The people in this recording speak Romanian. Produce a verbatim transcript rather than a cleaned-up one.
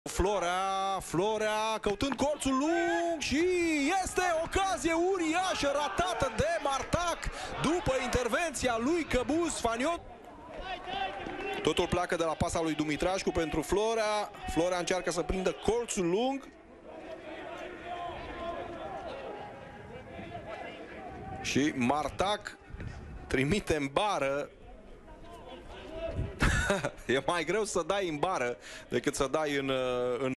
Florea, Florea căutând colțul lung și este ocazie uriașă ratată de Martac după intervenția lui Căbuz Faniot. Totul pleacă de la pasa lui Dumitrașcu pentru Florea. Florea încearcă să prindă colțul lung. Și Martac trimite în bară. E mai greu să dai în bară decât să dai în, în